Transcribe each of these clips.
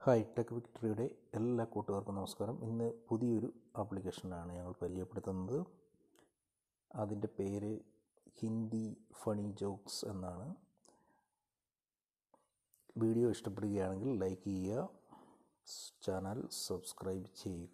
Hi, tech വിക്ടറിയുടെ എല്ലാ കൂട്ടുകാർക്കും നമസ്കാരം. ഇന്ന് പുതിയൊരു ആപ്ലിക്കേഷനാണ് ഞങ്ങൾ പരിചയപ്പെടുത്തുന്നത്. അതിൻ്റെ പേര് ഹിന്ദി ഫണി ജോക്സ് എന്നാണ്. വീഡിയോ ഇഷ്ടപ്പെടുകയാണെങ്കിൽ ലൈക്ക് ചെയ്യുക, ചാനൽ സബ്സ്ക്രൈബ് ചെയ്യുക.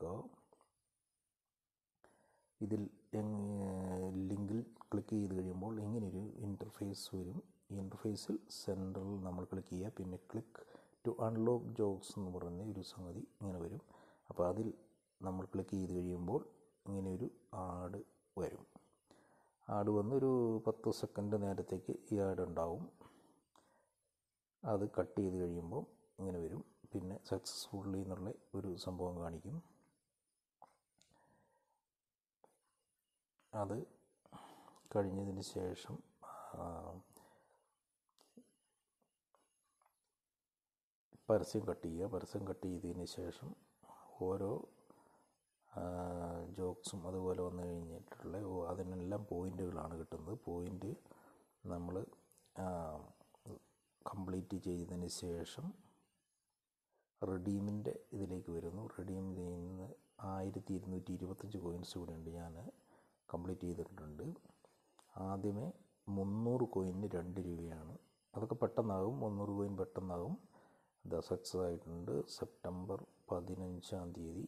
ഇതിൽ ലിങ്കിൽ ക്ലിക്ക് ചെയ്ത് കഴിയുമ്പോൾ ഇങ്ങനെയൊരു ഇൻ്റർഫേസ് വരും. ഈ ഇൻ്റർഫേസിൽ സെൻറ്ററിൽ നമ്മൾ ക്ലിക്ക് ചെയ്യുക. പിന്നെ ക്ലിക്ക് ടു അൺലോക്ക് ജോക്സ് എന്ന് പറയുന്ന ഒരു സംഗതി ഇങ്ങനെ വരും. അപ്പോൾ അതിൽ നമ്മൾ ക്ലിക്ക് ചെയ്ത് കഴിയുമ്പോൾ ഇങ്ങനെയൊരു ആഡ് വരും. ആഡ് വന്നൊരു 10 സെക്കൻഡ് നേരത്തേക്ക് ഈ ആഡ് ഉണ്ടാവും. അത് കട്ട് ചെയ്ത് കഴിയുമ്പോൾ ഇങ്ങനെ വരും. പിന്നെ സക്സസ്ഫുള്ളി എന്നുള്ള ഒരു സംഭവം കാണിക്കും. അത് കഴിഞ്ഞതിന് ശേഷം പരസ്യം കട്ട് ചെയ്യുക. പരസ്യം കട്ട് ചെയ്തതിന് ശേഷം ഓരോ ജോക്സും അതുപോലെ വന്നു കഴിഞ്ഞിട്ടുള്ള അതിനെല്ലാം പോയിൻ്റുകളാണ് കിട്ടുന്നത്. പോയിൻ്റ് നമ്മൾ കംപ്ലീറ്റ് ചെയ്തതിന് ശേഷം റിഡീമിൻ്റെ ഇതിലേക്ക് വരുന്നു. റെഡീം ചെയ്യുന്ന 1225 കോയിൻസ് ഇവിടെ ഉണ്ട്. ഞാൻ കംപ്ലീറ്റ് ചെയ്തിട്ടുണ്ട്. ആദ്യമേ 300 കോയിന് 2 രൂപയാണ്. അതൊക്കെ പെട്ടെന്നാകും. 300 കോയിൻ പെട്ടെന്നാകും. ഇത് സക്സസ് ആയിട്ടുണ്ട്. സെപ്റ്റംബർ 15-ാം തീയതി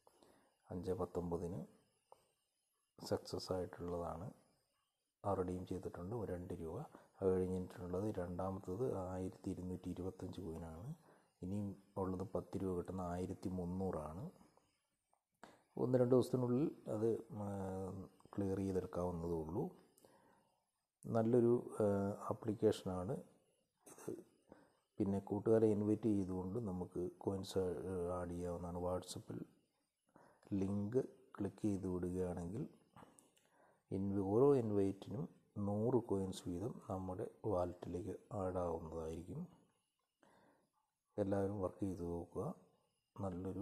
5:19 സക്സസ് ആയിട്ടുള്ളതാണ്. റിഡീം ചെയ്തിട്ടുണ്ട് 2 രൂപ. അത് കഴിഞ്ഞിട്ടുള്ളത് രണ്ടാമത്തത് 1225 കോയിനാണ്. ഇനിയും ഉള്ളത് 10 രൂപ കിട്ടുന്ന 1300 1-2 ദിവസത്തിനുള്ളിൽ അത് ക്ലിയർ ചെയ്തെടുക്കാവുന്നതേ ഉള്ളൂ. നല്ലൊരു ആപ്ലിക്കേഷനാണ് ഇത്. പിന്നെ കൂട്ടുകാരെ ഇൻവൈറ്റ് ചെയ്തുകൊണ്ട് നമുക്ക് കോയിൻസ് ആഡ് ചെയ്യാവുന്നതാണ്. വാട്സപ്പിൽ ലിങ്ക് ക്ലിക്ക് ചെയ്ത് വിടുകയാണെങ്കിൽ ഓരോ ഇൻവൈറ്റിനും 100 കോയിൻസ് വീതം നമ്മുടെ വാലറ്റിലേക്ക് ആഡ് ആവുന്നതായിരിക്കും. എല്ലാവരും വർക്ക് ചെയ്ത് നോക്കുക. നല്ലൊരു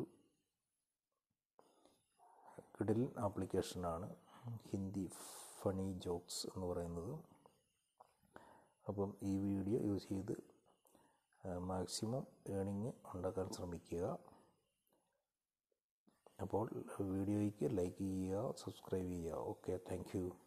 കിടിലൻ ആപ്ലിക്കേഷനാണ് ഹിന്ദി ഫണി ജോക്സ് എന്ന് പറയുന്നത്. അപ്പം ഈ വീഡിയോ യൂസ് ചെയ്ത് മാക്സിമം ഏണിങ് ഉണ്ടാക്കാൻ ശ്രമിക്കുക. അപ്പോൾ വീഡിയോയ്ക്ക് ലൈക്ക് ചെയ്യുക, സബ്സ്ക്രൈബ് ചെയ്യുക. Okay, thank U.